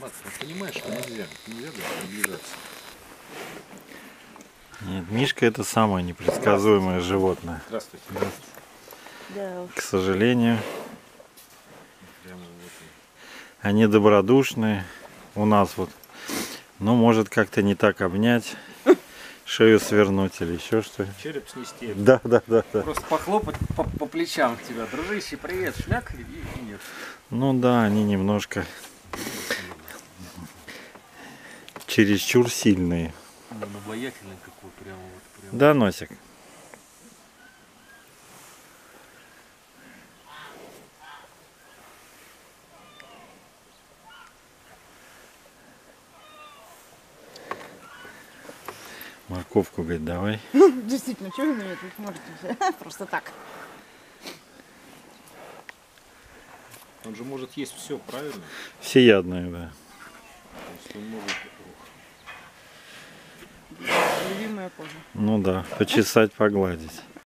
Мат, ты понимаешь, что нельзя даже приближаться. Нет, Мишка это самое непредсказуемое животное. Здравствуйте. Да уж. К сожалению, Прямо вот они добродушные. У нас вот, ну, может как-то не так обнять, шею свернуть или еще что. череп снести. Да. Просто похлопать по плечам тебя. Дружище, привет, шмяк и нет. Ну да, они немножко чересчур сильные. Он обаятельный какой, прямо вот. Прямо. Да, Носик? Морковку, говорит, давай. Действительно, что вы меня тут можете взять? Просто так. Он же может есть все, правильно? Всеядные, да. То есть он может... Любимая кожа. Ну да, почесать, погладить.